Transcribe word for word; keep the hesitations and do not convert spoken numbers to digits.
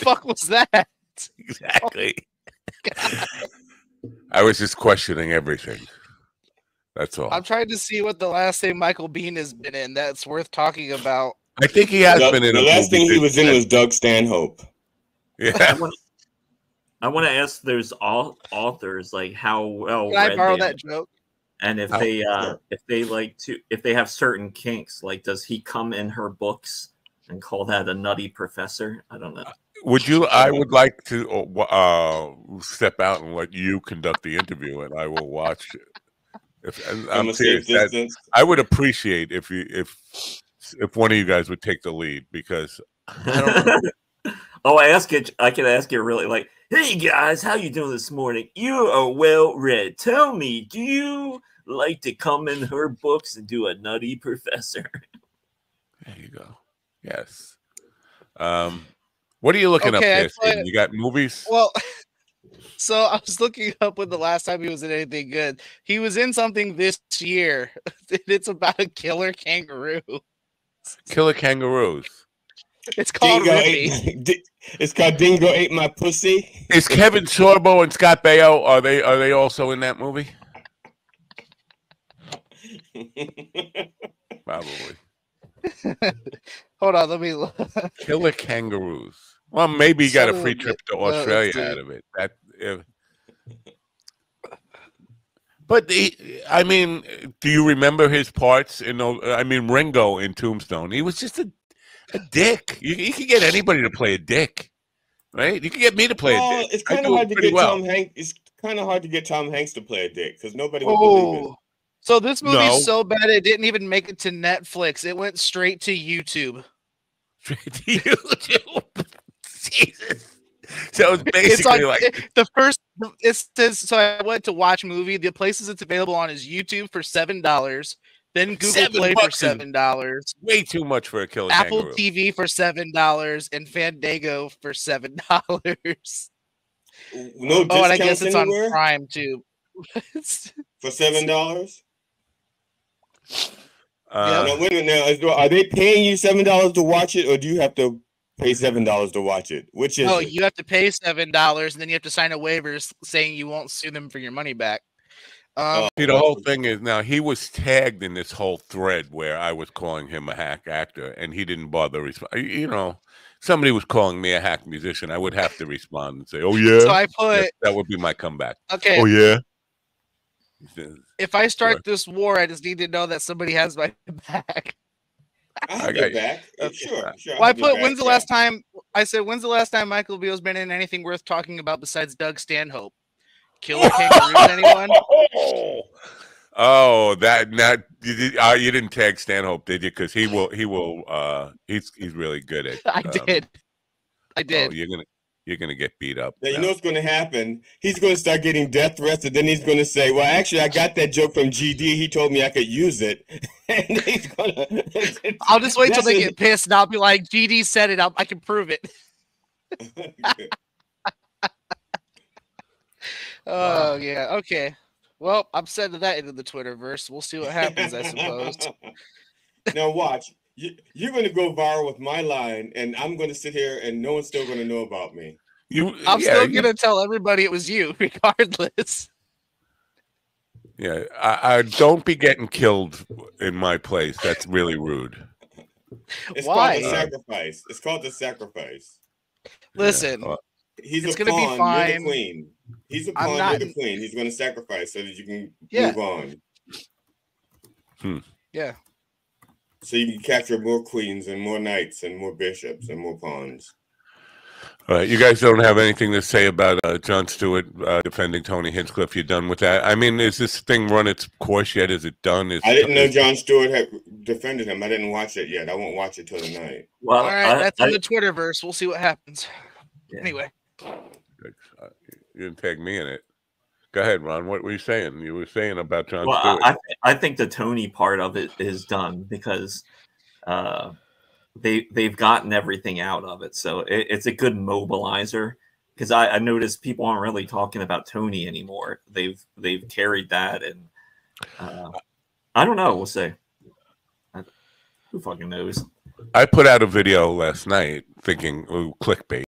fuck was that? Exactly. Oh, I was just questioning everything. That's all. I'm trying to see what the last thing Michael Biehn has been in that's worth talking about. I think he has the, been in the a last movie thing he was in that, was Doug Stanhope. Yeah. I want, I want to ask those authors like how well Can I read borrow they that are. joke? And if Oh, they uh sure. if they like to if they have certain kinks, like does he come in her books and call that a nutty professor? I don't know. Would you? I would like to uh, step out and let you conduct the interview, and I will watch it. If, and From I'm a serious. safe That, distance. I would appreciate if you if if one of you guys would take the lead, because I don't know. Oh, I ask it. I can ask you really like, hey guys, how you doing this morning? You are well read. Tell me, do you like to come in her books and do a nutty professor? There you go. Yes. Um, what are you looking Okay, I up there, put- Steven? You got movies? Well, so I was looking up when the last time he was in anything good. He was in something this year. It's about a killer kangaroo. Killer Kangaroos. It's called Dingo Rippy. ate, Di- it's called Dingo Ate My Pussy. Is Kevin Sorbo and Scott Baio, are they are they also in that movie? Probably. Hold on, let me look. Killer Kangaroos. Well, maybe you got a Son of free a trip to bit- well, Australia let's see. out of it. That, if, but the, I mean, do you remember his parts in? those- I mean, Ringo in Tombstone. He was just a, a dick. You, you can get anybody to play a dick, right? You can get me to play Well, a dick. it's I kind do of it hard to pretty get well. Tom Hanks. It's kind of hard to get Tom Hanks to play a dick because nobody would believe it. Oh, so this movie's No. so bad it didn't even make it to Netflix. It went straight to YouTube. Straight to YouTube. Jesus. So it's It's basically like like the first. It says so. I went to watch movie. The places it's available on is YouTube for seven dollars. Then Google Seven Play for bucks is seven dollars. way too much for a killer Apple kangaroo. T V for seven dollars and Fandango for seven dollars. No Oh, and I discounts guess it's anywhere on Prime too. for seven dollars. Uh, Now wait a minute. Now is, are they paying you seven dollars to watch it, or do you have to pay seven dollars to watch it? Which is Oh, it? you have to pay seven dollars, and then you have to sign a waiver s- saying you won't sue them for your money back. Um, Oh. See, the whole thing is now he was tagged in this whole thread where I was calling him a hack actor, and he didn't bother responding. You know, somebody was calling me a hack musician, I would have to respond and say, "Oh yeah." so I put Yes, that would be my comeback. okay. Oh yeah. If I start Sure. this war, I just need to know that somebody has my back. I I have got your you. back. Okay. Sure, sure. I Well, I have your put back, when's the yeah. last time I said when's the last time Michael Beale's been in anything worth talking about besides Doug Stanhope? Killer kangaroos, anyone? Oh, that not you, did, uh, you didn't tag Stanhope, did you? Because he will, he will. Uh, he's he's really good at. I um, did. I Oh, did. you're gonna you're gonna get beat up. Now, you now. know what's going to happen? He's going to start getting death threats, and then he's going to say, "Well, actually, I got that joke from G D. He told me I could use it." And he's going to. I'll just wait till they That's get pissed, and I'll be like, "G D said it. I'll, I can prove it." it. Oh yeah. Okay. Well, I'm sending that into the Twitterverse. We'll see what happens. I suppose. Now watch. You, you're going to go viral with my line, and I'm going to sit here, and no one's still going to know about me. You, I'm yeah, still you- gonna tell everybody it was you, regardless. Yeah, I, I don't be getting killed in my place. That's really rude. It's Why? called the sacrifice. It's called the sacrifice. Listen, Yeah, well, He's It's a gonna be pawn. You're fine. the queen. He's a I'm pawn. not- You're the queen. He's going to sacrifice so that you can Yeah. move on. yeah. So you can capture more queens and more knights and more bishops and more pawns. all right, you guys don't have anything to say about uh, Jon Stewart uh, defending Tony Hinchcliffe. You're done with that. I mean, is this thing run its course yet? Is it done? Is I didn't know is- Jon Stewart had defended him. I didn't watch it yet. I won't watch it till tonight. Well, All right, I, that's I, in the Twitterverse. We'll see what happens. Yeah. Anyway, uh, You didn't tag me in it. Go ahead, Ron. What were you saying? You were saying about Jon well, Stewart. I, I think the Tony part of it is done because uh, they they've gotten everything out of it, so it, it's a good mobilizer. Because I, I noticed people aren't really talking about Tony anymore. They've they've carried that, and uh, I don't know. We'll see. I, who fucking knows? I put out a video last night thinking, oh, clickbait.